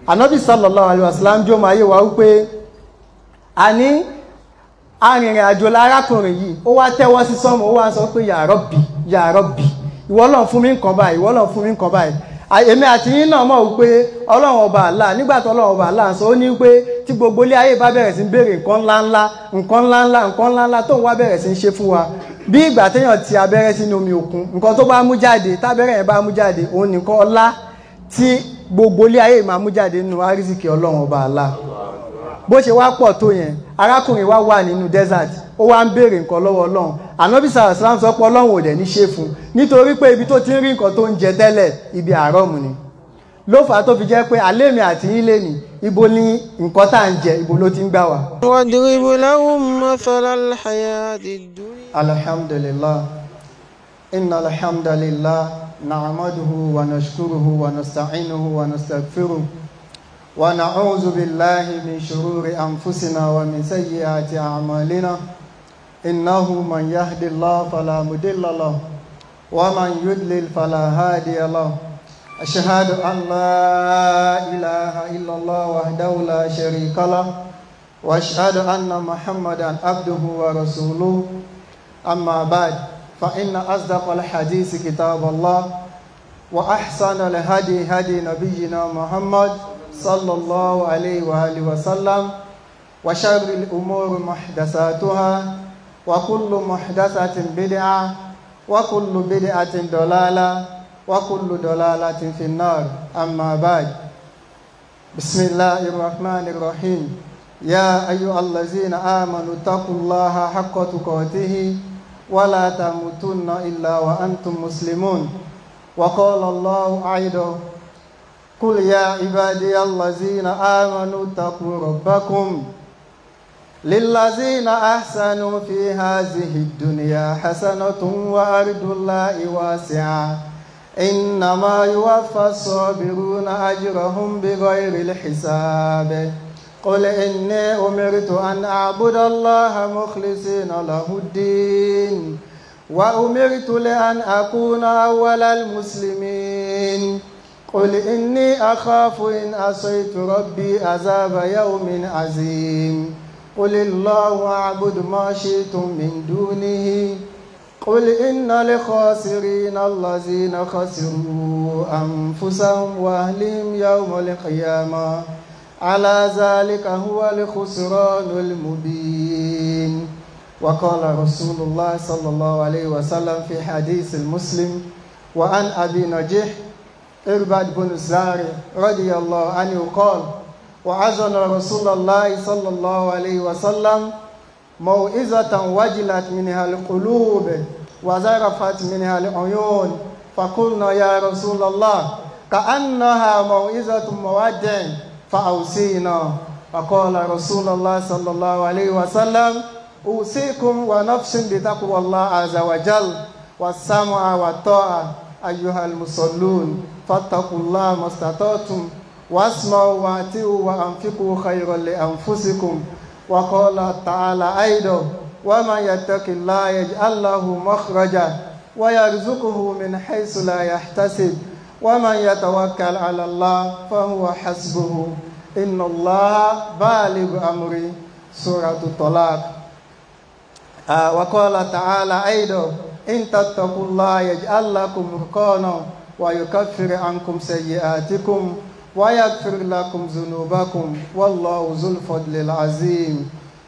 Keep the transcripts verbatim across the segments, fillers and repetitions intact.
Ànábì sallallahu alaihi wasallam jọ máa yé wa wípé àní arìnrìn àjò lárákùnrin yìí ó wá tẹ́wọ́ sí sánmọ̀ ó wá sọ pé ya Rabbi ya Rabbi ìwọ Ọlọ́run fún mi nǹkan báyìí ìwọ Ọlọ́run fún mi nǹkan báyìí èmi àti yín náà mọ̀ wípé Ọlọ́run ọba Allah nígbà tí Ọlọ́run ọba Allah sọ ó ní pé tí gbogbo ilé ayé bá bẹ̀rẹ̀ sí béèrè nǹkan ńláńlá nǹkan ńláńlá nǹkan ńláńlá tó ń wá bẹ̀rẹ̀ sí ń ṣe fún wa bí ìgbà téèyàn ti abẹ́rẹ́ sínú omi òkun nǹkan tó bá mú jáde tábẹ́rẹ́ yẹn bá mú jáde òun nìkan ọlá tí gbogbo ilé ayé máa mú jáde nínú àrísìkí Ọlọ́run ọba Allah bó ṣe wá pọ̀ tó yẹn arákùnrin wa wà nínú desert ó wá ń béèrè nǹkan lọ́wọ́ Ọlọ́run Ànábì sallallahu alaihi wasallam sọ pé Ọlọ́run ò dẹ̀ ní ṣe fún nítorí pé ibi tó ti ń rí nǹkan tó ń jẹ tẹ́lẹ̀ ibi àárọ̀mù ni ló fà á tó fi jẹ́ pé alẹ́ mi àti yín lè ní ibo ní nǹkan tá à ń jẹ ibo ló ti ń gbà wá. واضرب لهم مثل الحياة الدنيا. alhamdulillah inna alhamdulillah na'maduhu wa nashkuruhu wa nasta'inuhu wa nastaghfiruh wa na'udhu billahi min shururi anfusina wa min sayyiati a'malina innahu man yahdihillahu fala mudilla lahu wa man yudlil fala hadiya lahu. أشهد أن لا إله إلا الله وحده لا شريك له وأشهد أن محمدا عبده ورسوله أما بعد فإن أصدق الحديث كتاب الله وأحسن الهدي هدي نبينا محمد صلى الله عليه وآله وسلم وشر الأمور محدثاتها وكل محدثة بدعة وكل بدعة ضلالة وكل ضلالة في النار أما بعد بسم الله الرحمن الرحيم يا أيها الذين آمنوا اتقوا الله حق تقاته ولا تموتن إلا وأنتم مسلمون وقال الله أيضا قل يا عبادي الذين آمنوا اتقوا ربكم للذين أحسنوا في هذه الدنيا حسنة وأرض الله واسعة إنما يوفى الصابرون أجرهم بغير الحساب قل إني أمرت أن أعبد الله مخلصين له الدين وأمرت لأن أكون أول المسلمين قل إني أخاف إن عصيت ربي عذاب يوم عظيم قل الله أعبد ما شئتم من دونه قل إن الخاسرين الذين خسروا أنفسهم وأهلهم يوم القيامة على ذلك هو الخسران المبين وقال رسول الله صلى الله عليه وسلم في حديث المسلم وعن أبي نجيح إرباد بن ساري رضي الله عنه قال وعظنا رسول الله صلى الله عليه وسلم موعظة وجلت منها القلوب وزرفت منها العيون فقلنا يا رسول الله كأنها موعظة مودع فأوصينا فقال رسول الله صلى الله عليه وسلم أوصيكم ونفس بتقوى الله عز وجل والسمع والطاعة أيها المصلون فاتقوا الله ما استطعتم واسمعوا واتقوا وأنفقوا خيرا لأنفسكم وقال تعالى أيضا ومن يتق الله يجعل له مخرجا ويرزقه من حيث لا يحتسب ومن يتوكل على الله فهو حسبه إن الله بالغ أمره سورة الطلاق آه وقال تعالى أيضا إن تتقوا الله يجعل لكم فرقانا ويكفر عنكم سيئاتكم ويغفر لكم ذنوبكم والله ذو الفضل العظيم.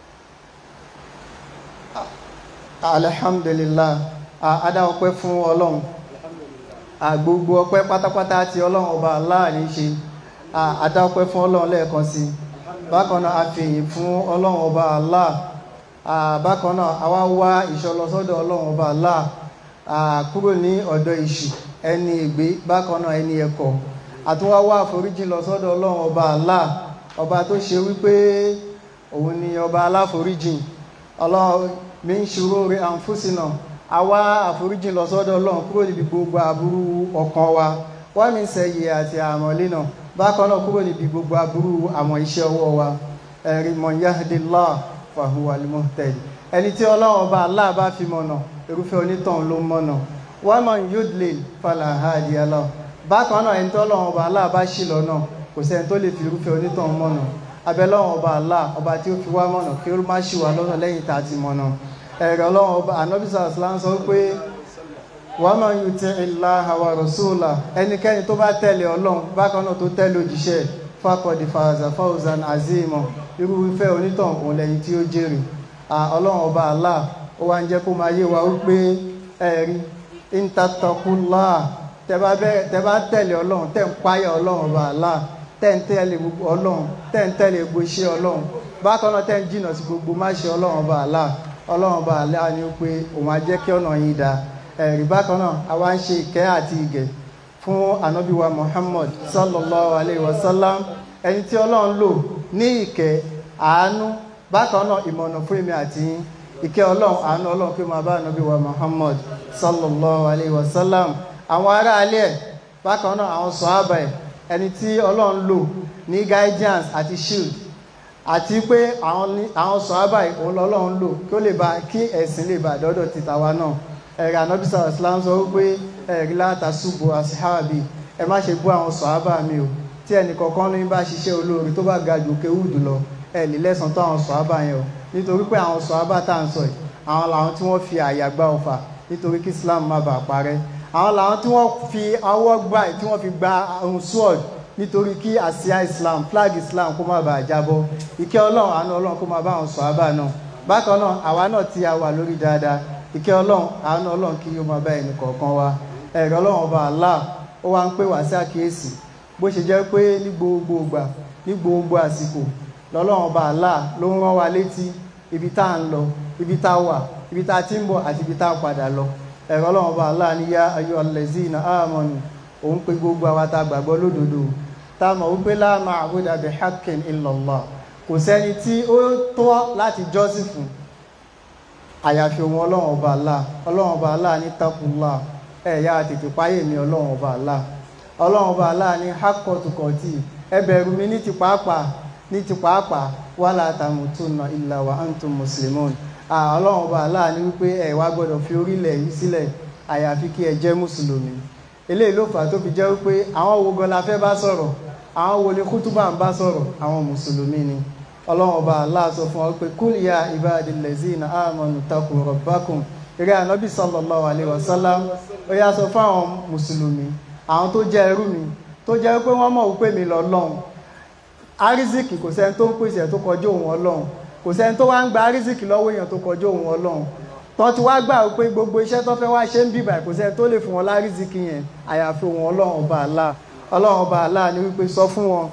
alhamdulillah ada ọpẹ́ fún Ọlọ́run gbogbo ọpẹ́ pátápátá tí Ọlọ́run ọba Allah ní ṣe ada ọpẹ́ fún Ọlọ́run lẹ́ẹ̀kan sí bákan náà a fi ìyìn fún Ọlọ́run ọba Allah bákan náà àwa wá ìṣọlọsọ́dọ̀ Ọlọ́run ọba Allah kúrò ní ọ̀dọ̀ ìṣù ẹni ègbé bákan náà ẹni ẹ̀kọ́ àtúnwá wá àforíjì lọ sọ́dọ̀ Ọlọ́run ọba Allah ọba tó ṣe wípé òun ni ọba aláforíjì Ọlọ́run min shururi anfusina àwa àforíjì lọ sọ́dọ̀ Ọlọ́run kúrò níbi gbogbo aburú ọkàn wa wa min sayyiati a'malina bákan náà kúrò níbi gbogbo aburú àwọn iṣẹ́ ọwọ́ wa ẹ̀rí man yahdillah fa huwa al-muhtadi ẹni tí Ọlọ́run ọba Allah bá fi mọ̀nà irúfẹ́ onítàn ló mọ̀nà wa man yudlil fala hadiya lahu bákan náà ẹni tí Ọlọ́run ọba Allah bá ṣì lọ́nà kò sẹ́ni tó lè fi irúfẹ́ onítàn mọ̀nà abẹ́lọ́wọ̀n ọba Allah ọba tí ó fi wá mọ̀nà kí ó má ṣì wá lọ́nà lẹ́yìn tá a ti mọ̀nà ẹ̀rọ ọlọ́wọ̀n ọba Ànábì sallallahu alaihi wasallam sọ pé wa man yuti'illaha wa rasulahu ẹnikẹ́ni tó bá tẹ̀lé Ọlọ́run bákan náà tó tẹ̀lé òjíṣẹ́ faqad faza fawzan azima irúfẹ́ onítàn òun lẹ́yìn tí ó jèrè Ọlọ́run ọba Allah ó wá ń jẹ́ kó máa yé wa wípé ẹ̀rí in tattaqullah tẹ́ bá tẹ̀lé Ọlọ́run tẹ́ ń páyà Ọlọ́run ọba Allah tẹ́ ń tẹ̀lé gbogbo Ọlọ́run tẹ́ ń tẹ̀lé gbogbo iṣẹ́ Ọlọ́run bákan náà tẹ́ ń jìnnà sí gbogbo máṣe Ọlọ́run ọba Allah Ọlọ́run ọba Allah ni ó pé òun á jẹ́ kí ọ̀nà yín dáa ẹ̀rí bákan náà àwa ń ṣe ìkẹ́ àti ìgẹ̀ fún Ànábì wa Muhammad sallallahu alayhi wa sallam ẹni tí Ọlọ́run lò ní ìkẹ́ àánú bákan náà ìmọ̀nà fún èmi àti yín ìkẹ́ Ọlọ́run àánú Ọlọ́run kí ó máa bá Ànábì wa Muhammad sallallahu alayhi wa sallam àwọn ará alẹ́ ẹ̀ bákan náà àwọn sọ̀hábà ẹ̀ ẹni tí Ọlọ́run lò ní guidance àti shield àti pé àwọn sọ̀hábà ẹ̀ òun lọ́lọ́run lò kí ó lè bá kí ẹ̀sìn lè bá dọ́dọ̀ ti tàwa náà ẹ̀rì Ànábì sallallahu alaihi wasallam sọ wípé ẹ̀rí látàṣùbù àṣìhábì ẹ má ṣe bú àwọn sọ̀hábà mi o tí ẹnì kọ̀ọ̀kan ní bá ṣiṣẹ́ olóore tó bá ga jù òkè Uhud lọ ẹ̀ lè lẹ́san tó àwọn sọ̀hábà yẹn o nítorí pé àwọn sọ̀hábà tá à ń sọ yìí àwọn làwọn tí wọ́n fi àyà gba ọfà nítorí kí Islam má bàa parẹ́ àwọn làwọn tí wọ́n fi awọ́ gbà tí wọ́n fi gba ohun sword nítorí kí àsíá Islam flag Islam kó má bàa jábọ́ ìkẹ́ Ọlọ́run àánú Ọlọ́run kó má bá àwọn sọ̀hábà náà bákan náà àwa náà tí a wà lórí dáadáa ìkẹ́ Ọlọ́run àánú Ọlọ́run kí yóò máa bá ẹnì kọ̀ọ̀kan wa ẹ̀rọ Ọlọ́run ọba Allah ó wá ń pè wá sí àkíyèsí bó ṣe jẹ́ pé ní gbogbo ìgbà ní gbogbo àsìkò lọ́lọ́run ọba Allah ló ń rán wa létí ibi tá à ń lọ ibi tá a wà ibi tá a ti ń bọ̀ àti ibi tá a padà lọ ẹ̀rọ Ọlọ́run ọba Allah ní yá ayyuhal lazina amanu òun pé gbogbo àwa tá a gbàgbọ́ lódodo tá a mọ̀ wípé la ma'buda bihaqqin illallah kò sẹ́ni tí ó tọ́ láti jọ́sìn fún àyàfi ohun Ọlọ́run ọba Allah Ọlọ́run ọba Allah ní taqullah ẹ̀yà tètè páyè ní Ọlọ́run ọba Allah Ọlọ́run ọba Allah ní haqqa tuqati ẹ bẹ̀rù mi ní ti pàápàá ní ti pàápàá wala tamutunna illa wa antum muslimun Ọlọ́run ọba Allah ní wípé ẹ wá gbọ́dọ̀ fi orílẹ̀ yìí sílẹ̀ àyàfi kí ẹ jẹ́ mùsùlùmí eléyìí ló fà tó fi jẹ́ wípé àwọn wo gan la fẹ́ bá sọ̀rọ̀ àwọn wo ni kútúbà ń bá sọ̀rọ̀ àwọn mùsùlùmí ni Ọlọ́run ọba Allah sọ fún ọ pé kúl ya ibadil lazina amanu taqu rabbakum eré Ànábì sallallahu alaihi wasallam ó yá sọ fún àwọn mùsùlùmí àwọn tó jẹ́ ẹrú mi tó jẹ́ pé wọ́n mọ̀ wípé mi lọ́lọ́run arísìkì kò sẹ́ni tó ń pèsè tó kọjú òun Ọlọ́run kò sẹ́ni tó wá ń gba arísìkì lọ́wọ́ èèyàn tó kọjú òun Ọlọ́run tó ti wá gbà wípé gbogbo iṣẹ́ tó fẹ́ wá ṣe ń bíbà kò sẹ́ni tó lè fún wọn lárísìkì yẹn àyàfi òun Ọlọ́run ọba Allah Ọlọ́run ọba Allah ni wípé sọ fún wọn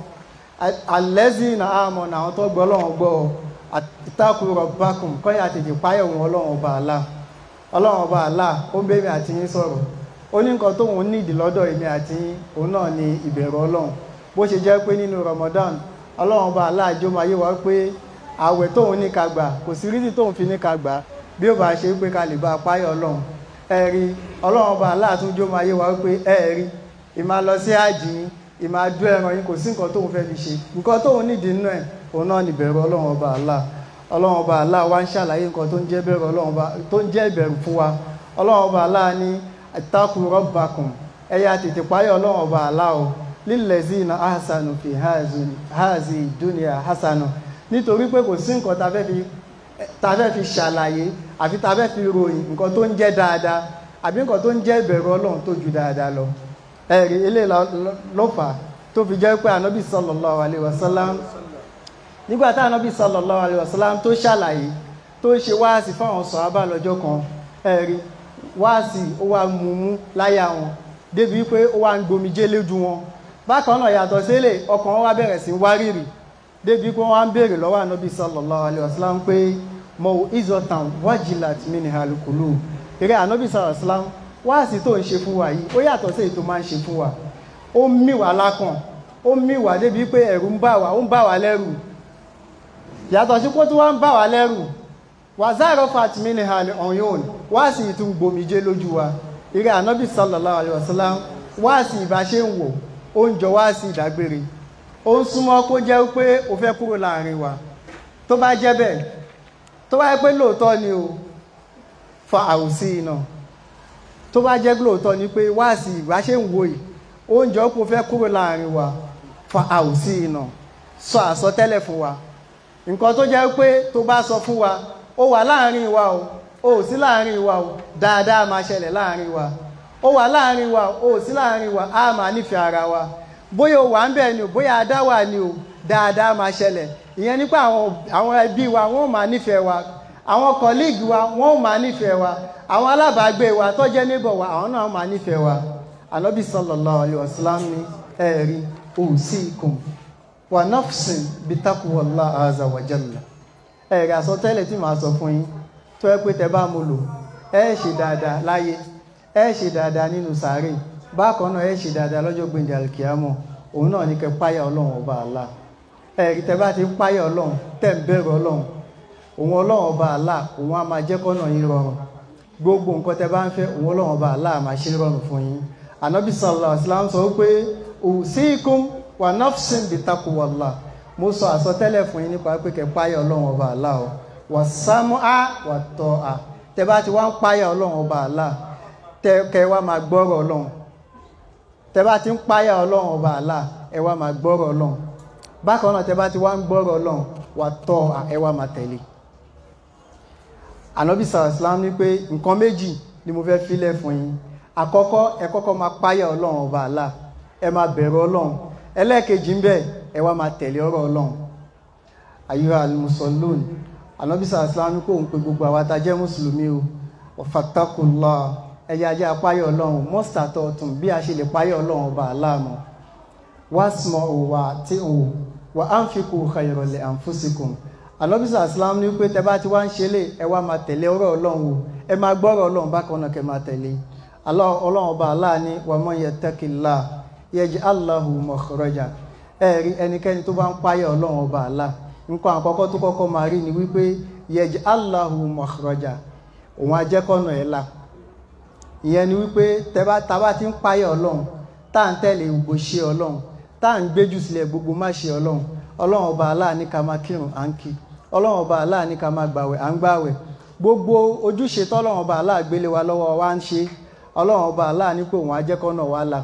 alẹ́zìnà àmọ́ àwọn tó gbọ́ Ọlọ́run gbọ́ ìtàkù rabbakum kọ́yà tètè páyọ̀ wọn Ọlọ́run ọba Allah Ọlọ́run ọba Allah ó ń bèèrè àti yín sọ̀rọ̀ ó ní nǹkan tóun nídìí lọ́dọ̀ èmi àti yín òun náà ni ìbẹ̀rù Ọlọ́run bó ṣe jẹ́ pé nínú Ramadan Ọlọ́run ọba Allah jó máa yé wa pé àwẹ̀ tóun ní ká gbà kò sí rídì tóun fi ní ká gbà bí ó bá ṣe pé ká lè bá páyọ̀ Ọlọ́run ẹ̀rí Ọlọ́run ọba Allah tún jó máa yé wa pé ẹ̀rí ìmá lọ sí àjì yín ìmá dú ẹran yín kò sí nǹkan tóun fẹ́ fi ṣe nǹkan tóun nídìí nínú ẹ̀ òun náà ni ìbẹ̀rù Ọlọ́run ọba Allah Ọlọ́run ọba Allah wá ń ṣàlàyé nǹkan tó ń jẹ́ bẹ̀rù Ọlọ́run ọba tó ń jẹ́ ìbẹ̀rù fún wa Ọlọ́run ọba Allah ní ittaqu rabbakum ẹ̀yà tètè páyọ̀ Ọlọ́run ọba Allah o lillazina ahsanu fi hazi dunya hasanu nítorí pé kò sí nǹkan ta fẹ́ fi ṣàlàyé àfi ta fẹ́ fi ròyìn nǹkan tó ń jẹ́ dáadáa àbí nǹkan tó ń jẹ́ ìbẹ̀rù Ọlọ́run tó ju dáadáa lọ ẹ̀rí ilé lọ́fà tó fi jẹ́ pé Ànábì sallallahu alaihi wasallam nígbàtá Ànábì sallallahu alaihi wasallam tó ṣàlàyé tó ṣe wáàsí fáwọn sàhábà lọ́jọ́ kan ẹ̀rí wáàsí ó wá mumú láyà wọn débi pé ó wá ń gbomijé lójú wọn bákan náà yàtọ̀ sílẹ̀ ọkàn wọn wá bẹ̀rẹ̀ sí wárìrì débi pé wọ́n wá ń béèrè lọ́wọ́ Ànábì sallallahu alaihi wasallam pé maw'izatan wajilat minhal qulub eré Ànábì sallallahu alaihi wasallam wáàsí tó ń ṣe fún wa yìí ó yàtọ̀ sí èyí tó máa ń ṣe fún wa ó mì wá lákàn ó mì wá débi pé ẹ̀rù ń bà wá ó ń bà wá lẹ́rù yàtọ̀ sí kó tó wá ń bà wá lẹ́rù wàzáàrọ̀ fatimi ni hàn ọ̀yọ́n wáàsí ìtún gbòmìjé lójú wa eré Ànábì sallallahu alaihi wasallam wáàsí ìbáṣe ń wò ó ń jọ wáàsí ìdágbére ó ń súnmọ́ kó jẹ́ pé ó fẹ́ kúrò láàrin wa tó bá jẹ́ bẹ́ẹ̀ tó bá jẹ́ pé lóòótọ́ ni o fa àwùsí iná tó bá jẹ́ lóòótọ́ ni pé wáàsí ìbáṣe ń wò yìí ó ń jọ kó fẹ́ kúrò láàrin wa fa awsina sọ àsọtẹ́lẹ̀ fún wa nǹkan tó jẹ́ pé tó bá sọ fún wa ó wà láàrin wa o ó sí láàrin wa o dáadáa máa ṣẹlẹ̀ láàrin wa ó wà láàrin wa ó sí láàrin wa á máa nífẹ̀ẹ́ ara wa bóyá o wà ń bẹ̀ ni o bóyá adá wà ni o dáadáa máa ṣẹlẹ̀ ìyẹn nípa àwọn ẹbí wa wọ́n máa nífẹ̀ẹ́ wa àwọn kọ̀líìgì wa wọ́n máa nífẹ̀ẹ́ wa àwọn alábàágbé wa tó jẹ́ níbọ̀ wa àwọn náà máa nífẹ̀ẹ́ wa Ànábì sallallahu alaihi wasallam ní ẹ̀rí usikum wa nafsin bitaqwallahi azza wa jalla ẹ̀rí àsọtẹ́lẹ̀ tí màá sọ fún yín tó ẹ pé tẹ bá mo lò ẹ ṣe dáadáa láyé ẹ ṣe dáadáa nínú sàárè bákan náà ẹ ṣe dáadáa lọ́jọ́ gbèǹdé alkiyamo òun náà ní kẹ́ páyà Ọlọ́run ọba Allah ẹ̀rí tẹ bá ti ń páyà Ọlọ́run tẹ̀ ń bẹ̀rù Ọlọ́run òun Ọlọ́run ọba Allah òun á máa jẹ́ kọ́nà yín rọrùn gbogbo nǹkan tẹ bá ń fẹ́ òun Ọlọ́run ọba Allah máa ṣe rọrùn fún yín Ànábì sallallahu alaihi wasallam sọ pé usikum wa nafsin bitaqwallah mo sọ àsọtẹ́lẹ̀ fún yín nípa pé kẹ́ páyà Ọlọ́run ọba Allah o wà sámúà wà tọ́ à tẹ bá ti wá ń páyà Ọlọ́run ọba Allah tẹ kẹ́ wá máa gbọ́rọ̀ Ọlọ́run tẹ bá ti ń páyà Ọlọ́run ọba Allah ẹ wá máa gbọ́rọ̀ Ọlọ́run bákan náà tẹ bá ti wá ń gbọ́rọ̀ Ọlọ́run wà tọ́ à ẹ wá máa tẹ̀lé Ànábì sallallahu alaihi wasallam ní pé nǹkan méjì ni mo fẹ́ filẹ̀ fún yín àkọ́kọ́ ẹ kọ́kọ́ máa páyà Ọlọ́run ọba Allah ẹ máa bẹ̀rù Ọlọ́run ẹlẹ́ẹ̀kejì ń bẹ ẹ wá máa tẹ̀lé ọ̀rọ̀ Ọlọ́run ayyuha al-musallun Ànábì sallallahu alaihi wasallam kò ń pe gbogbo àwa tá jẹ́ mùsùlùmí o fattakullah ẹ̀yà ajé apáyà Ọlọ́run mọ́sítàtọ̀ ọ̀tún bí a ṣe lè páyà Ọlọ́run ọba Allah mọ́ wasma'u wa ati'u wa anfiqu khayran li anfusikum Ànábì sallallahu alaihi wasallam ní pé tẹ bá ti wá ń ṣe lè ẹ wá máa tẹ̀lé ọ̀rọ̀ Ọlọ́run o ẹ máa gbọ́rọ̀ Ọlọ́run bákan náà kẹ máa tẹ̀lé Ọlọ́run ọba Allah ní wa man yattaqillah yaj'al lahu makhraja ẹ̀rí ẹnikẹ́ni tó bá ń páyà Ọlọ́run ọba Allah nǹkan àkọ́kọ́ tó kọ́kọ́ máa rí ni wípé yaj'al lahu makhraja òun ajẹ́kọ̀nà ẹ̀ la ìyẹn ni wípé tẹ́bá tábà ti ń páyà Ọlọ́run tá à ń tẹ̀lé gbogbo ṣe Ọlọ́run tá à ń gbéjù sílẹ̀ gbogbo má ṣe Ọlọ́run Ọlọ́run ọba Allah ní ká máa kírun à ń kí Ọlọ́run ọba Allah ní ká máa gbàwẹ̀ à ń gbàwẹ̀ gbogbo ojúṣe tọ́lọ́run ọba Allah gbélé wa lọ́wọ́ wa ń ṣe Ọlọ́run ọba Allah ní pé òun ajẹ́kọ̀nà wa la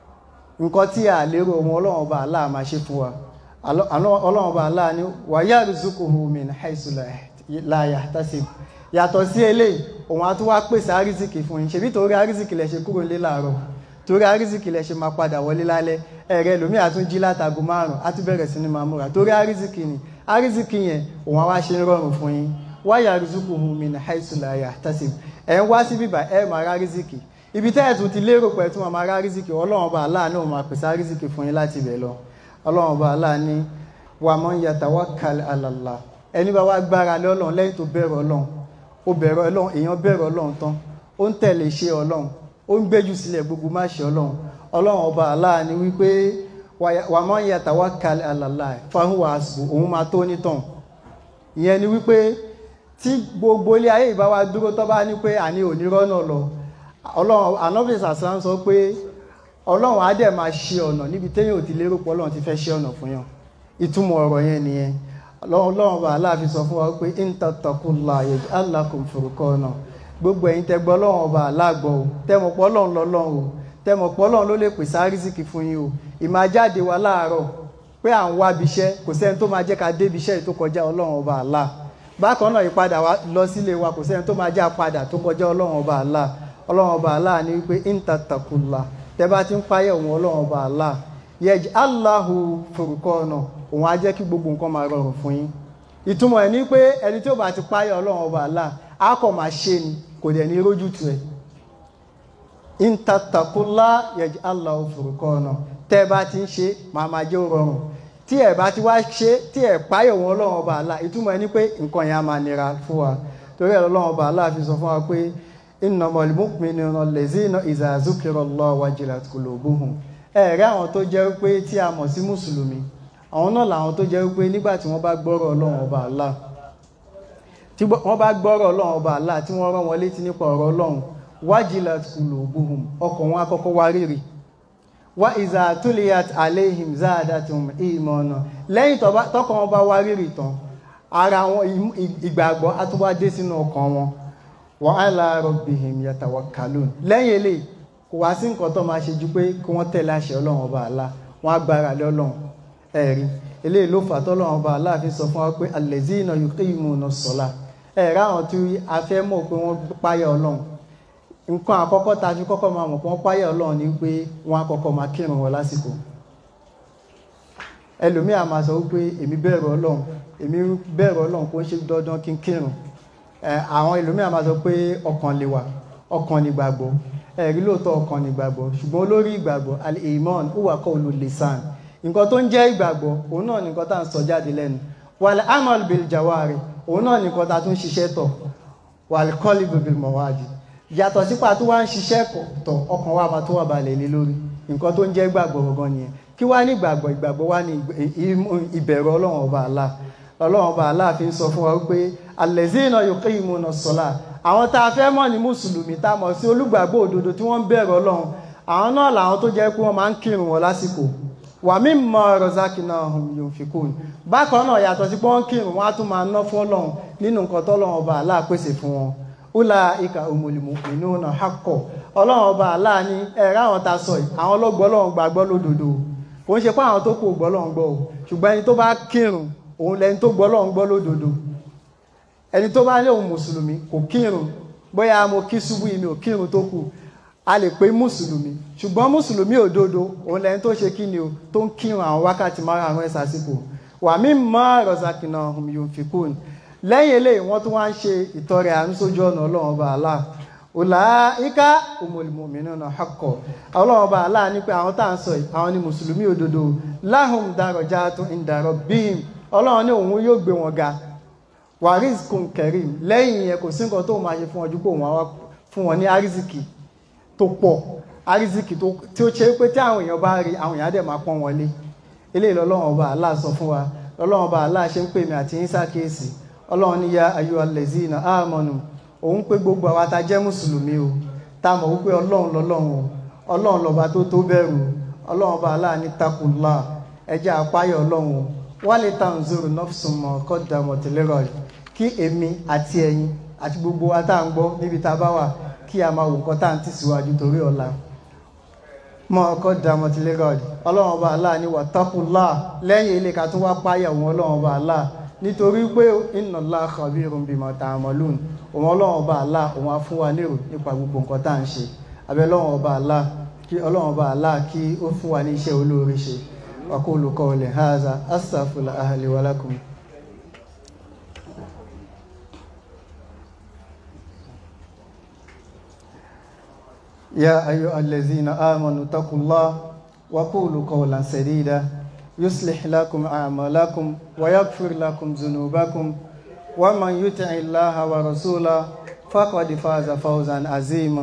nǹkan tí a lérò òun Ọlọ́run ọba Allah máa ṣe fún wa Ọlọ́run ọba Allah ní wa yarzuquhu min haythu la yahtasib yàtọ̀ sí eléyìí òun á tún wá pèsè àrísìkì fún yín ṣebí torí àrísìkì lẹ ṣe kúrò nílé láàárọ̀ torí àrísìkì lẹ ṣe máa padà wọlé lálẹ́ ẹ̀rẹ́ lómi àtún jí látago márùn á tún bẹ̀rẹ̀ sí ní máa múra torí àrísìkì ni àrísìkì yẹn òun á wá ṣe ń rọrùn fún yín wa yarzuquhu min haythu la yahtasib ẹ̀ ń wá sí bíbà ẹ̀ máa rá àrísìkì ibi tẹ́ ẹ̀ tún ti lérò pẹ̀ tún máa rá àrísìkì Ọlọ́run ọba Allah náà máa pèsè àrísìkì fún yín láti ibẹ̀ lọ Ọlọ́run ọba Allah ní wa man yatawakkal ala Allah ẹni bá wá gbára lé Ọlọ́run lẹ́yìn tó bẹ̀rù Ọlọ́run ó bẹ̀rù Ọlọ́run èèyàn bẹ̀rù Ọlọ́run tán ó ń tẹ̀lé iṣẹ́ Ọlọ́run ó ń gbéjù sílẹ̀ gbogbo má ṣe Ọlọ́run Ọlọ́run ọba Allah ni wípé wa man yatawakkal ala Allah fahuwa hasbuh òun máa tó nítàn ìyẹn ni wípé tí gbogbo ilé ayé ìbá wa dúró tó bá ní pé àní ò ní rọ́nà lọ Ọlọ́run Ànábì sàṣán sọ pé Ọlọ́run á dẹ̀ máa ṣe ọ̀nà níbi téèyàn ò ti lérò pé Ọlọ́run ti fẹ́ ṣe ọ̀nà fún yàn ìtumọ̀ ọ̀rọ̀ yẹn nìyẹn Ọlọ́run bá Allah fi sọ fún wa pé in tattaqullaha yaj'al lakum furqana gbogbo ẹ̀yin tẹ́ gbọ́ Ọlọ́run bá Allah gbọ́ o tẹ́mọ̀ pé Ọlọ́run lọ́lọ́run o tẹ́mọ̀ pé Ọlọ́run ló lè pèsè àrísìkì fún yín o ìmáa jáde wa láàárọ̀ pé à ń wá ibiṣẹ́ kò sẹ́ni tó máa jẹ́ ká dé ibiṣẹ́ tó kọjá Ọlọ́run bá Allah bákan náà ìpadà wa lọ sílé wa kò sẹ́ni tó máa já padà tó kọjá Ọlọ́run bá Allah Ọlọ́run bá Allah ní wípé in tattaqullaha tẹ́ bá ti ń páyà òun Ọlọ́run bá Allah yaj'al lahu furqana òun á jẹ́ kí gbogbo nǹkan máa rọrùn fún yín ìtumọ̀ ẹ̀ ní pé ẹni tí ó bá ti páyà Ọlọ́run ọba Allah á kọ̀ máa ṣe ni kò dẹ̀ ní rójú tu ẹ̀ in tattaqullaha yaj'al lahu furqana tẹ́ ẹ bá ti ń ṣe máa máa jẹ́ rọrùn tí ẹ bá ti wá ṣe tí ẹ páyà òun Ọlọ́run ọba Allah ìtumọ̀ ẹ̀ ní pé nǹkan yẹn á máa nira fún wa torí ẹ̀ Ọlọ́run ọba Allah fi sọ fún wa pé innamal mu'minuna allazina idha zukirallahu wajilat qulubuhum ẹ̀rẹ́ àwọn tó jẹ́ pé tí a mọ̀ sí mùsùlùmí àwọn náà làwọn tó jẹ́ pé nígbà tí wọ́n bá gbọ́rọ̀ Ọlọ́run ọba Allah tí wọ́n bá gbọ́rọ̀ Ọlọ́run ọba Allah tí wọ́n rán wọn létí nípa ọ̀rọ̀ Ọlọ́run wajilat qulubuhum ọkàn wọn akọ́kọ́ wá rírì wa iza tuliyat alayhim zadatuhum imana lẹ́yìn tọ́kàn wọn bá wá rírì tán ara wọn ìgbàgbọ́ á tún wá dé sínú ọkàn wọn wa ala rabbihim yatawakkalun lẹ́yìn eléyìí kò wá sí nǹkan tó máa ṣe ju pé kí wọ́n tẹ̀lé àṣẹ Ọlọ́run ọba Allah wọ́n á gbára lé Ọlọ́run ẹ̀rí eléyìí ló fà tọ́lọ́run ọba aláàfin sọ fún wa pé allazina yuqimuna as-salah ẹ̀rá àwọn tí a fẹ́ mọ̀ pé wọ́n páyà ọlọ́run nǹkan àkọ́kọ́ ta fi kọ́kọ́ máa mọ̀ pé wọ́n páyà ọlọ́run ni pé wọ́n á kọ́kọ́ máa kírun wọn lásìkò ẹlòmíì á máa sọ wípé èmi bẹ̀rù ọlọ́run èmi bẹ̀rù ọlọ́run kó ń ṣe dandan kí n kírun àwọn ẹlòmíì á máa sọ pé ọkàn lè wà ọkàn ní gbàgbọ́ ẹ̀rí lóòótọ́ ọkàn ní gbàgbọ́ ṣùgbọ́n olórí ìgbàgbọ́ al-iman huwa qawlu lisan nǹkan tó ń jẹ́ ìgbàgbọ́ òun náà nìkan tá à ń sọ jáde lẹ́nu wal amal bil jawari òun náà nìkan tá a tún ṣiṣẹ́ tọ̀ wal qalbu bil mawadi yàtọ̀ sípa tó wá ń ṣiṣẹ́ tọ̀ ọkàn wa máa tó wà balẹ̀ lé lórí nǹkan tó ń jẹ́ ìgbàgbọ́ gangan nìyẹn kí wá ní ìgbàgbọ́ ìgbàgbọ́ wá ní ìbẹ̀rù ọlọ́run ọba Allah ọlọ́run ọba Allah fi ń sọ fún wa wípé allazina yuqimuna as-salah àwọn tá a fẹ́ mọ̀ ní mùsùlùmí tá a mọ̀ sí olùgbàgbọ́ òdodo tí wọ́n ń bẹ̀rù ọlọ́run àwọn náà làwọn tó jẹ́ pé wọ́n máa ń kírun wọn lásìkò wa mimma razaqnahum yunfikun bákan náà yàtọ̀ sí pé wọ́n kírun wọn á tún máa ná fún ọlọ́run nínú nǹkan tọ́lọ́run ọba Allah pèsè fún wọn ulaika humul mu'minuna haqqan ọlọ́run ọba Allah ní ẹ̀rá àwọn tá a sọ yìí àwọn ọlọ́gbọ́ ọlọ́run gbàgbọ́ lódodo kò ń ṣe pé àwọn tó kù gbọ́ ọlọ́run gbọ́ o ṣùgbọ́n ẹni tó bá kírun òun lẹni tó gbọ́ ọlọ́run gbọ́ lódodo ẹni tó bá ní òun mùsùlùmí kò kírun bóyá mo kí ṣubú yìí mi ò kírun tó kù a lè pé mùsùlùmí ṣùgbọ́n mùsùlùmí òdodo òun lẹ́yìn tó ṣe kí ni o tó ń kírun àwọn wákàtí márùn-ún ẹ̀ sásìkò wa mimma razaqnahum yunfikun lẹ́yìn eléyìí wọ́n tún wá ń ṣe ìtọrẹ àánú sójú ọ̀nà ọlọ́run ọba Allah ulaika humul mu'minuna haqqan ọlọ́run ọba Allah ní pé àwọn tá à ń sọ yìí àwọn ni mùsùlùmí òdodo lahum darajatun inda rabbihim ọlọ́run ní òun yóò gbé wọn ga wa rizqun karim lẹ́yìn yẹn kò sí nǹkan tó máa ṣe fún ọjọ́ pé òun wá fún wọn ní arizikì tó pọ̀ arizikì tí ó ṣe pé tí àwọn èèyàn bá rí àwọn èèyàn dẹ̀ máa pọ́n wọlé eléyìí lọ́lọ́run ọba Allah sọ fún wa lọ́lọ́run ọba Allah ṣe ń pè mí àti yín ṣàkíyèsí ọlọ́run ní ya ayyuhal lazina amanu òun pé gbogbo àwa tá jẹ́ mùsùlùmí o tá mọ̀ wípé ọlọ́run lọ́lọ́run o ọlọ́run lọ́ba tó tó bẹ̀rù ọlọ́run ọba Allah ní takullah ẹjẹ́ àpáyọ̀ ọlọ́run o wali tanzuru nafsum ma qaddamat lighad kí èmi àti ẹ̀yin àti gbogbo wa tá ń gbọ́ níbi tá bá wà kí a máa wò nǹkan tá ń tẹ̀síwájú torí ọ̀la ma qaddamat lighad ọlọ́run ọba Allah ní wattaqullah lẹ́yìn ilé ká tún wá páyà wọn ọlọ́run ọba Allah nítorí pé inna Allaha khabirun bima ta'malun òun ọlọ́run ọba Allah òun á fún wa nírò nípa gbogbo nǹkan tá ń ṣe abẹ́ ọlọ́run ọba Allah kí ọlọ́run ọba Allah kí ó fún wa ní iṣẹ́ olóore ṣe aqulu qawli hadha astaghfirullaha li wa lakum. يا أيها الذين آمنوا اتقوا الله وقولوا قولا سديدا يصلح لكم أعمالكم ويغفر لكم ذنوبكم ومن يطع الله ورسوله فقد فاز فوزا عظيما.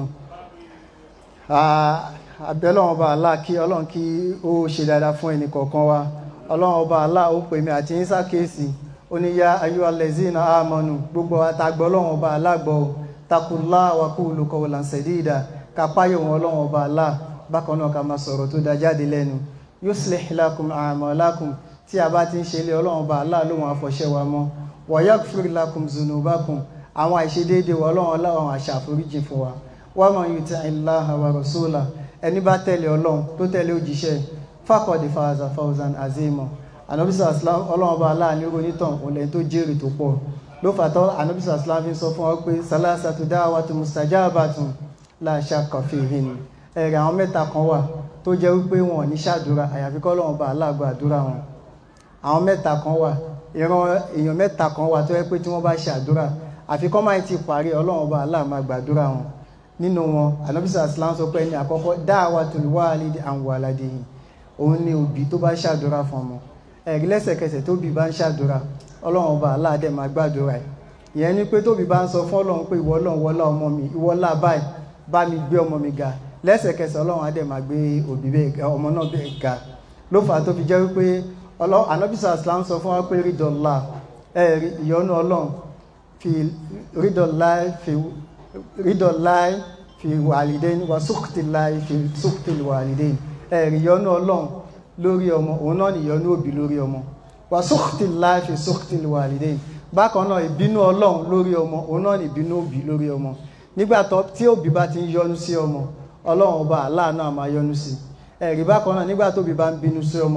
abẹ́ ọlọ́run ọba Allah kí ọlọ́run kí ó ṣe dáadáa fún ẹnì kọ̀ọ̀kan wa ọlọ́run ọba Allah ó pè mí àti yín ṣàkíyèsí ó ní ya ayyuhal lazina amanu gbogbo àtàgbọ́ ọlọ́run ọba Allah gbọ́ taqullaha wa qulu qawlan sadida ká páyọ̀ wọn ọlọ́run ọba Allah bákan náà ká máa sọ̀rọ̀ tó dá jáde lẹ́nu yuslih lakum a'malakum tí a bá ti ń ṣe ilé ọlọ́run ọba Allah lóhun àfọ̀ṣẹ́ wa mọ́ wa yaghfir lakum zunubakum àwọn àìṣedéédé wa ọlọ́run ọlọ́run àṣàforíjì fún wa wa man yuti'illaha wa rasulahu ẹni bá tẹ̀lé ọlọ́run tó tẹ̀lé òjíṣẹ́ faqad faza fawzan azima anabisa islam ọlọ́run ọba Allah ní onítàn òun lẹ́yìn tó jèrè tó pọ̀ ló fàtọ́ anabisa islam fi sọ fún wa pé salasatu da'watu mustajabatun la shakka fihin ẹ̀rẹ̀ àwọn mẹ́ta kan wà tó jẹ́ wípé wọn ò ní ṣàdúrà àyàfi kọ́ ọlọ́run ọba Allah gba àdúrà wọn àwọn mẹ́ta kan wà ìran èèyàn mẹ́ta kan wà tó yẹ pé tí wọ́n bá ṣe àdúrà àfi kọ́ máa ti parí ọlọ́run ọba Allah máa gbàdúrà wọn nínú wọn anabisa islam sọ pé ẹni àkọ́kọ́ da'watul walidi an waladihi òun ni òbí tó bá ṣàdúrà fún ọmọ ẹ̀rí lẹ́sẹ̀kẹsẹ̀ tóbi bá ń ṣàdúrà ọlọ́run ọba Allah dẹ̀ máa gbàdúrà ẹ̀ ìyẹn ni pé tóbi bá ń sọ fún ọlọ́run pé ìwọ ọlọ́run wọlá ọmọ mi ìwọ ọlá báyìí bá mi gbé ọmọ mi ga lẹ́sẹ̀kẹsẹ̀ ọlọ́run á dẹ̀ máa gbé òbí bẹ́ẹ̀ ọmọ náà bẹ́ẹ̀ ga ló fà á tó fi jẹ́ wípé anabisa islam sọ fún wa pé rídọ̀lá ẹ̀rí ìyọ́nú ọlọ́run fi rídọ̀lá fi rídọ̀lá fi wàlídẹ́ni wà sókùtìlá fi sókùtìlá wàlídẹ́ni ẹ̀rí ìyọ́nú ọlọ́run lórí ọmọ òun náà ni ìyọ́nú òbí lórí ọmọ wà sókùtìlá fi sókùtìlá wàlídẹ́ni bákan náà ìbínú ọlọ́run lórí ọmọ òun náà ni ìbínú òbí lórí ọmọ nígbà tí òbí bá ti ń yọ́nú sí ọmọ ọlọ́run ọba Allah náà máa yọ́nú sí ẹ̀rí bákan náà nígbà tóbi bá ń bínú sí ọmọ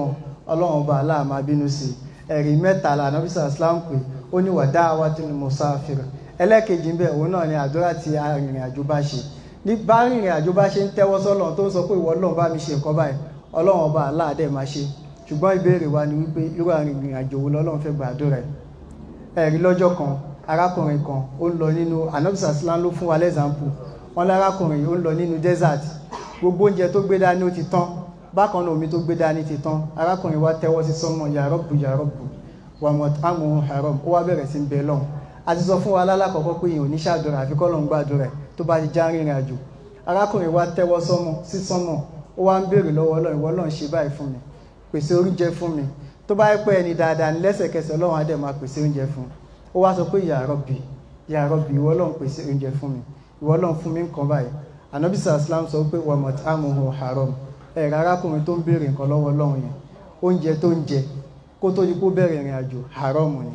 ọlọ́run ọba Allah máa bínú sí ẹ̀rí mẹ́ta la Ànábì sallam pé ó ní wa da'watul musafir ẹlẹ́kejì ń bẹ̀ òun náà ni àdúrà tí arìnrìn àjò bá ṣe ní bá arìnrìn àjò bá ṣe ń tẹ́wọ́ sọ́lọ́run tó ń sọ pé ìwọ ọlọ́run bá mi ṣe nǹkan báyìí ọlọ́run ọba Allah dẹ̀ máa ṣe ṣùgbọ́n ìbéèrè wa ni wípé irú arìnrìn àjò wo lọ́lọ́run fẹ́ gba àdúrà ẹ̀ ẹ̀rí lọ́jọ́ kan arákùnrin kan ó ń lọ nínú Ànábì sallam ló fún wa lẹ́sàmpù wọn lárákùnrin ó ń lọ nínú desert gbogbo oúnjẹ tó gbé dání ó ti tán bákan náà omi tó gbé dání ti tán arákùnrin wa tẹ́wọ́ sí sọ́mọ ya Rabbu ya Rabbu wa mat'amuhu haram ó wá bẹ̀rẹ̀ sí ń bẹ lọ́hùn a ti sọ fún wa lálàkọ́kọ́ pé èèyàn ò ní ṣàdúrà àfi k'Ọlọ́run gbàdúrà ẹ̀ tó bá ti já rìnrìn àjò arákùnrin wa tẹ́wọ́ sọ́mọ sí sọ́mọ ó wá ń béèrè lọ́wọ́ Ọlọ́run ìwọ Ọlọ́run ṣe báyìí fún mi pèsè oúnjẹ fún mi tó bá yẹ pé ẹni dáadáa ní lẹ́sẹ̀kẹsẹ̀ Ọlọ́run á dẹ̀ máa pèsè oúnjẹ fún ó wá sọ pé ya Rabbi ya Rabbi ìwọ Ọlọ́run pèsè oúnjẹ fún mi ìwọ Ọlọ́run fún mi nǹkan báyìí Ànábì sallam sọ pé wa mat'amuhu haram ẹ̀rọ arákùnrin tó ń béèrè nǹkan lọ́wọ́ Ọlọ́run yẹn oúnjẹ tó ń jẹ kó tó di kó bẹ̀rẹ̀ ìrìn àjò haram ni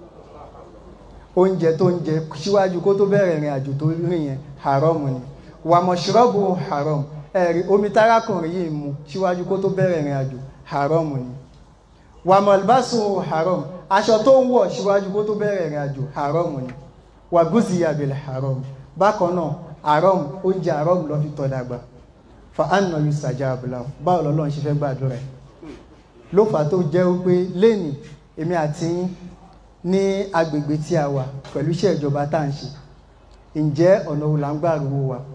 oúnjẹ tó ń jẹ síwájú kó tó bẹ̀rẹ̀ ìrìn àjò tó rìn yẹn haram ni wa mashrabu haram ẹ̀rí omi tárákùnrin yìí mu síwájú kó tó bẹ̀rẹ̀ ìrìn àjò haram ni wa malbasu haram aṣọ tó ń wọ̀ síwájú kó tó bẹ̀rẹ̀ ìrìn àjò haram ni wa guziya bil haram bákan náà haram oúnjẹ haram ló fi tọ́ dàgbà fa anna yustajabu lahu báwo lọ́lọ́run ṣe fẹ́ gbàdúrà ẹ̀ ló fà tó jẹ́ wípé lẹ́nì èmi àti yín ní agbègbè tí a wà pẹ̀lú iṣẹ́ ìjọba tá à ń ṣe ǹjẹ́ ọ̀nà wo là ń gbà rówó wa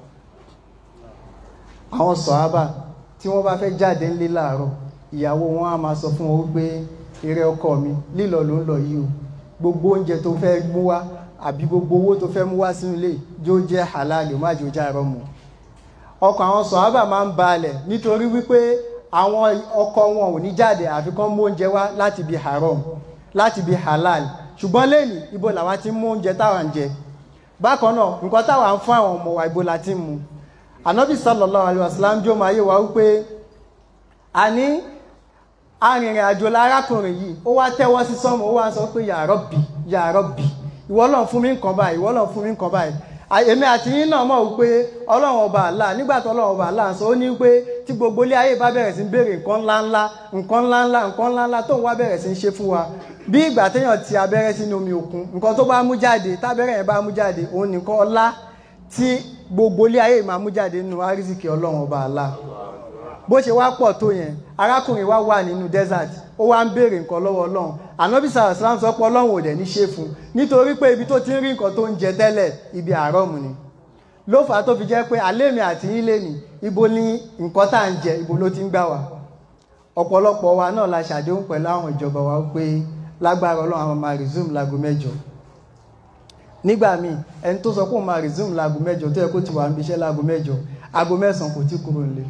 àwọn sọ̀hábà tí wọ́n bá fẹ́ jáde ńlé láàárọ̀ ìyàwó wọn á máa sọ fún wọn wípé eré ọkọ mi lílọ ló ń lọ yìí o gbogbo oúnjẹ tó fẹ́ mú wá àbí gbogbo owó tó fẹ́ mú wá sínú ilé jó jẹ́ halal má jò já àrọ́mù ọkọ̀ àwọn sọ̀hábà máa ń balẹ̀ nítorí wípé àwọn ọkọ wọn ò ní jáde àfi kán mú oúnjẹ wá láti bí haram láti bí halal ṣùgbọ́n lẹ́yìn ibo làwa ti mú oúnjẹ táwa ń jẹ bákan náà nǹkan táwa ń fún àwọn ọmọ wa ibo la ti ń mu Ànábì sallallahu alaihi wasallam jọ máa yé wa wípé a ní arìnrìn àjò lárákùnrin yìí ó wá tẹ́wọ́ sí sọ́mọ ó wá sọ pé ya Rabbi ya Rabbi ìwọ Ọlọ́run fún mi nǹkan báyìí ìwọ Ọlọ́run fún mi nǹkan báyìí èmi àti yín náà mọ̀ wípé Ọlọ́run ọba Allah nígbà tí Ọlọ́run ọba Allah sọ ó ní pé tí gbogbo ilé ayé bá bẹ̀rẹ̀ sí ń béèrè nǹkan ńláńlá nǹkan ńláńlá nǹkan ńláńlá tó ń wá bẹ̀rẹ̀ sí ń ṣe fún wa bí ìgbà téèyàn ti abẹ́rẹ́ sínú omi òkun nǹkan tó bá mú jáde tábẹ́rẹ́ yẹn bá mú jáde òun nìkan ọlá tí gbogbo ilé ayé máa mú jáde nínú àrísìkí Ọlọ́run ọba Allah bó ṣe wá pọ̀ tó yẹn arákùnrin wa wà nínú desert ó wá ń béèrè nǹkan lọ́wọ́ Ọlọ́run Ànábì sallam sọ pé Ọlọ́run ò dẹ̀ ní ṣe fún nítorí pé ibi tó ti ń rí nǹkan tó ń jẹ tẹ́lẹ̀ ibi àrọ́mù ni ló fà á tó fi jẹ́ pé àlémi àti yín lè ní ibo ní nǹkan tá à ń jẹ ibo ló ti ń gbà wá ọ̀pọ̀lọpọ̀ wa náà la ṣàdéhùn pẹ̀lú àwọn ìjọba wa pé lágbára Ọlọ́run àwọn máa resume láago mẹ́jọ nígbà míì ẹni tó sọ pé òun máa resume láago mẹ́jọ tó yẹ kó ti wà níbi iṣẹ́ láago mẹ́jọ aago mẹ́sàn-án kò tí kúrò nílé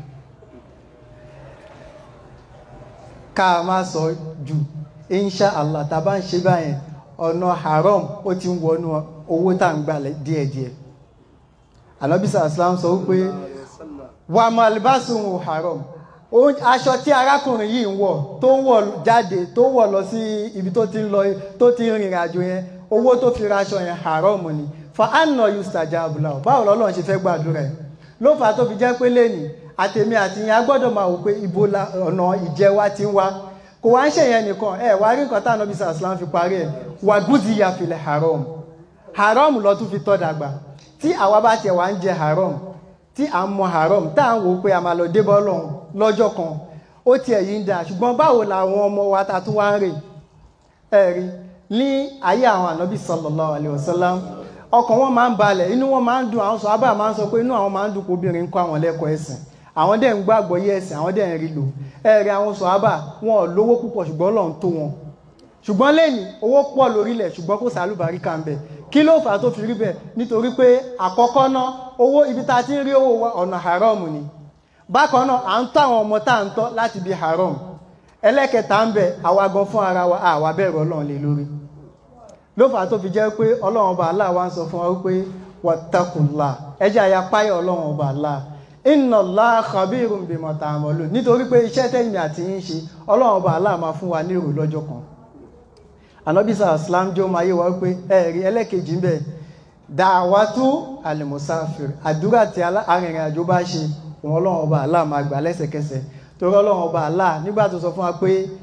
ká máa sọ jù insha Allah tá a bá ń ṣe báyẹn ọ̀nà haram ó ti ń wọnú owó tá à ń gbà díẹ̀díẹ̀ Ànábì sallam sọ wípé wà malbasu haram aṣọ tí arákùnrin yìí ń wọ̀ tó ń wọ̀ jáde tó wọ̀ lọ sí ibi tó ti ń lọ tó ti ń rìnrìn àjò yẹn owó tó fi ra aṣọ yẹn haram ni fa anna yustajabu lahu báwo lọ́lọ́run ṣe fẹ́ gbàdúrà ẹ̀ ló fà á tó fi jẹ́ pé lẹ́nìí àtèmi àti yẹn a gbọ́dọ̀ máa wò pé ibo ọ̀nà ìjẹ wa ti ń wá kò wá ń ṣe yẹn nìkan ẹ wá rí nǹkan tá Ànábì sallam fi parí ẹ̀ wà guziya fil haram haram lọ tún fi tọ́ dàgbà tí àwa bá tiẹ̀ wá ń jẹ haram tí à ń mọ haram tá à ń wò pé a máa lọ dé bọ́ọ̀lù lọ́jọ́ kan ó tiẹ̀ yìí ń dà ṣùgbọ́n báwo làwọn ọmọ wa ta tún wá ń rè ẹ rí ní ayé àwọn Ànábì sallallahu alaihi wasallam ọkàn wọn máa ń balẹ̀ inú wọn máa ń dùn àwọn sàhábà máa ń sọ pé inú àwọn máa ń dùn kó obìnrin ń kọ́ àwọn lẹ́kọ̀ọ́ ẹ̀sìn àwọn dẹ̀ ń gbàgbọ́ yé ẹ̀sìn àwọn dẹ̀ ń rí lò ẹ̀rí àwọn sàhábà wọn ò lówó púpọ̀ ṣùgbọ́n Ọlọ́run tó wọn ṣùgbọ́n lẹ́yìn owó pọ̀ lórílẹ̀ ṣùgbọ́n kò sàlùbáríkà ń bẹ kí ló fà á tó fi rí bẹ́ẹ̀ nítorí pé àkọ́kọ́ náà owó ibi tá a ti ń rí owó wa ọ̀nà haram ni bákan náà à ń tọ́ àwọn ọmọ tá à ń tọ́ láti bí haram ẹlẹ́kẹta ń bẹ àwa gan fún ara wa àwa bẹ̀rù Ọlọ́run lé lórí ló fà á tó fi jẹ́ pé Ọlọ́run ọba Allah wa ń sọ fún wa wípé wattaqullah ẹjẹ́ àyà páyà Ọlọ́run ọba Allah inna Allah khabirun bima ta'malun nítorí pé iṣẹ́ tẹ́yìn àti yín ṣe Ọlọ́run ọba Allah máa fún wa ní èrò lọ́jọ́ kan Ànábì sallam jọ máa yé wa wípé ẹ̀rí ẹlẹ́kejì ń bẹ da'watu al-musafir àdúrà tí arìnrìn àjò bá ṣe òun Ọlọ́run ọba Allah máa gbà lẹ́sẹ̀kẹsẹ̀ torí Ọlọ́run ọba Allah nígbà tó sọ fún wa pé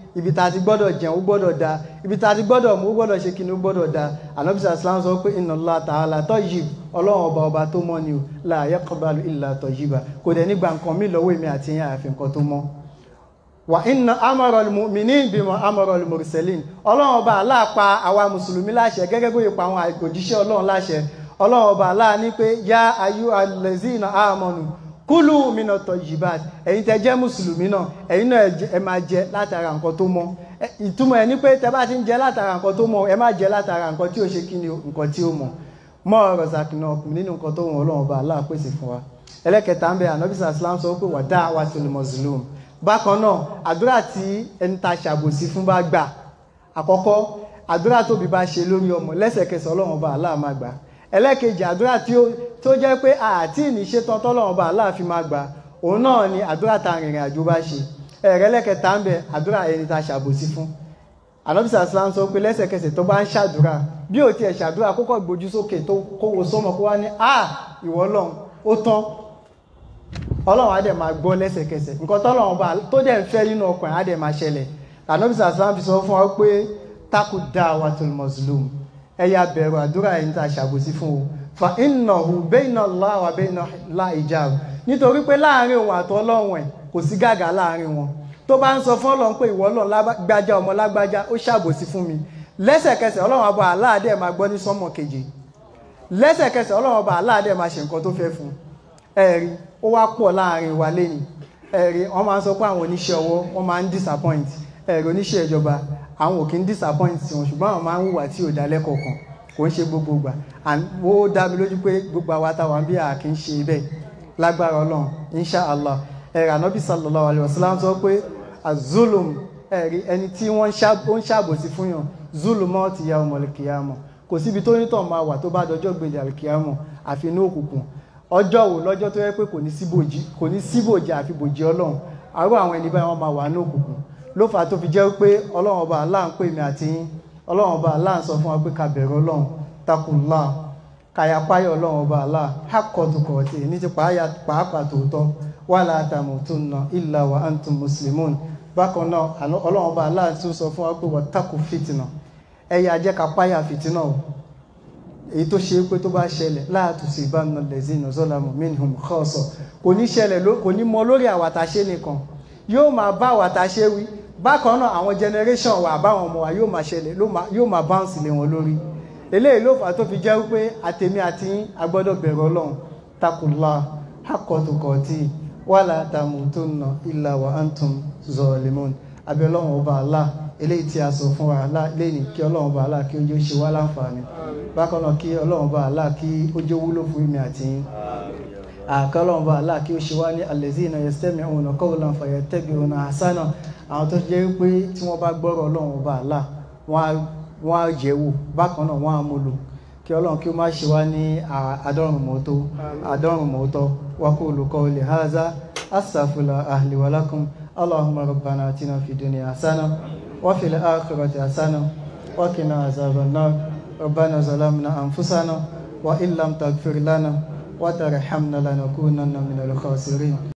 ibi tá ti gbọ́dọ̀ jẹun ó gbọ́dọ̀ da ibi tá ti gbọ́dọ̀ mú ó gbọ́dọ̀ ṣe kíni ó gbọ́dọ̀ da Ànábì sallallahu sọ pé inna Allah ta'ala tayyib Ọlọ́run ọba ọba tó mọ́ ni o la yaqbalu illa tayyiba kò dẹ̀ nígbà nǹkan mi lọ́wọ́ èmi àti yín àyàfi nǹkan tó mọ́ wa inna amara al-mu'minin bima amara al-mursalin Ọlọ́run ọba Allah pa àwa mùsùlùmí láṣẹ gẹ́gẹ́ bó pa àwọn òjíṣẹ́ Ọlọ́run láṣẹ Ọlọ́run ọba Allah ní pé ya ayyuhal lazina amanu kúlù mina tọ̀yìbát ẹ̀yin tẹ́ jẹ́ mùsùlùmí náà ẹ̀yin náà ẹ máa jẹ látara nǹkan tó mọ́ ìtumọ̀ ẹ̀ ní pé tẹ́ bá ti ń jẹ látara nǹkan tó mọ́ ẹ má jẹ látara nǹkan tí ó ṣe kí ni nǹkan tí ó mọ̀ mọ́ ọ̀rọ̀ sàkínà ọkùnrin nínú nǹkan tó wọn Ọlọ́run ọba Allah pèsè fún wa ẹlẹ́kẹta ń bẹ Ànábì sallam sọ pé wà da'watul mazlum bákan náà àdúrà tí ẹni ta ṣàbòsí fún bá gbà àkọ́kọ́ àdúrà tóbi bá ṣe lórí ọmọ lẹ́sẹ̀kẹsẹ̀ Ọlọ́run ọba Allah máa gbà ẹlẹ́kejì àdúrà tí ó tó jẹ́ pé àti ìníṣe tán tọ́lọ́run bá aláàfin máa gbà òun náà ni àdúrà ta rìnrìn àjò bá ṣe ẹ̀rẹ́ lẹ́kẹta ń bẹ àdúrà ẹni ta ṣàbòsí fún Ànábì sallallahu sọ pé lẹ́sẹ̀kẹsẹ̀ tó bá ń ṣàdúrà bí ò tiẹ̀ ṣàdúrà kókó gbójú sókè tó kówó sọ́mọ kó wá ní à ìwọ Ọlọ́run ó tán Ọlọ́run á dẹ̀ máa gbọ́ lẹ́sẹ̀kẹsẹ̀ nǹkan tọ́lọ́run bá tó dẹ̀ ń fẹ́ nínú ọkàn á dẹ̀ máa ṣẹlẹ̀ Ànábì sallallahu fi sọ fún wa pé taku da'watul mazlum ẹ̀yà bẹ̀rù àdúrà ẹni ta ṣàbòsí fún o fa innahu bayna Allah wa bayna la ijab nítorí pé láàrin òun àti Ọlọ́run ẹ̀ kò sí gàgà láàrin wọn tó bá ń sọ fún Ọlọ́run pé ìwọ Ọlọ́run lágbájá ọmọ lágbájá ó ṣàbòsí fún mi lẹ́sẹ̀kẹsẹ̀ Ọlọ́run ọba Allah dẹ̀ máa gbọ́ ní sánmọ̀ keje lẹ́sẹ̀kẹsẹ̀ Ọlọ́run ọba Allah dẹ̀ máa ṣe nǹkan tó fẹ́ fún ẹ̀rí ó wá pọ̀ láàrin wa lẹ́yìn ẹ̀rí wọ́n máa ń sọ pé àwọn oníṣẹ́ ọwọ́ wọ́n máa ń disappoint ẹ̀rí oníṣẹ́ ìjọba àwọn ò kí ń disappoint wọn ṣùgbọ́n àwọn máa ń hùwà tí ò dá lẹ́kọ̀ọ̀kan kò ń ṣe gbogbo gbà ó dá mi lójú pé gbogbo àwa táwa bí a kì í ṣe bẹ́ẹ̀ lágbára Ọlọ́run insha Allah ẹ̀rọ Ànábì sallallahu alaihi wasallam sọ pé azulum ẹ̀rí ẹni tí wọ́n ń ṣàbòsí fún yàn zulumọ́ ti ya ọmọ kìyàmọ̀ kò síbi tó nítàn máa wà tó bá dọjọ́ gbèdé àlùkìyàmọ̀ àfi inú òkùnkùn ọjọ́ wo lọ́jọ́ tó yẹ pé kò ní síbòjì kò ní síbòjì àfi bòjì Ọlọ́run àrò àwọn ẹni báyìí wọ́n máa wà ní òkùnkùn ló fà tó fi jẹ́ pé Ọlọ́run ọba Allah ń pè mí àti yín Ọlọ́run ọba Allah ń sọ fún wa pé ká bẹ̀rù Ọlọ́run takunla kàyàpáyọ̀ Ọlọ́run ọba Allah hakọ̀tùkọ̀tì ní ti pàápàá tòótọ́ wala tamutunna illa wa antum muslimun bákan náà Ọlọ́run ọba Allah tún sọ fún wa pé wattaqu fitna ẹ̀yà jẹ́ ká páyà fìtínà o èyí tó ṣe pé tó bá ṣẹlẹ̀ la tusibanna allazina zalamu minhum khassa kò ní ṣẹlẹ̀ kò ní mọ lórí àwàtàṣe nìkan yóò máa bá àwàtàṣe wí bákan náà àwọn generation wa àbáwọn ọmọ wa yóò máa ṣẹlẹ̀ yóò máa bounce lé wọn lórí eléyìí ló fà tó fi jẹ́ wípé àtèmi àti a gbọ́dọ̀ bẹ̀rù Ọlọ́run takunla hakọ̀tùkọ̀tì wala tamutunna illa wa antum zalimun abẹ́ Ọlọ́run ọba Allah eléyìí tí a sọ fún wa lẹ́yìn kí Ọlọ́run ọba Allah kí ó jẹ́ ṣe wá láǹfààní bákan náà kí Ọlọ́run ọba Allah kí ó jẹ́ wúlò fún mi àti yín àkọ́ Ọlọ́run ọba Allah kí ó ṣe wá ní allazina yastami'una qawlan fayattabi'una ahsana àwọn tó jẹ́ pé tí wọ́n bá gbọ́rọ̀ Ọlọ́run ọba Allah wọ́n á jẹ́wò bákan náà wọ́n á múlò kí Ọlọ́run kí ó má ṣe wá ní àdọ́rùn-mọ́tò àdọ́rùn-mọ́tò wa qulu qawli hadha astaghfirullaha li wa lakum Allahumma rabbana atina fid dunya hasana wa fil akhirati hasana wa qina azaban nar rabbana zalamna anfusana wa in lam taghfir lana wa tarhamna lanakunanna minal khasirin.